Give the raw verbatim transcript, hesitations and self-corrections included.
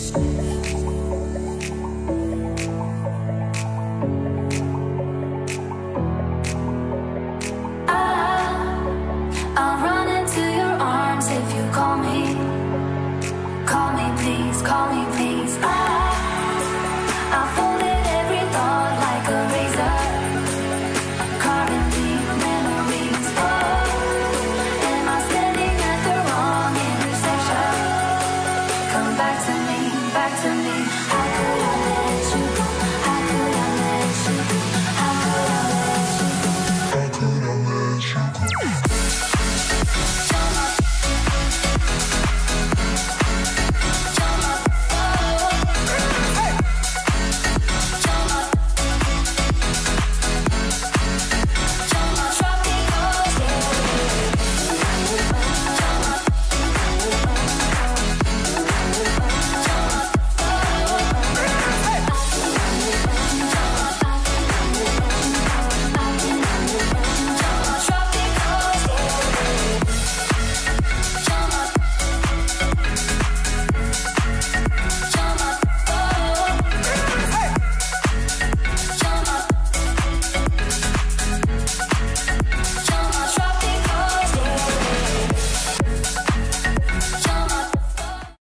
I'll run into your arms if you call me. Call me please, call me please. I, I folded every thought like a razor, carving deep memories. Oh, am I standing at the wrong intersection? Come back to me, back to me.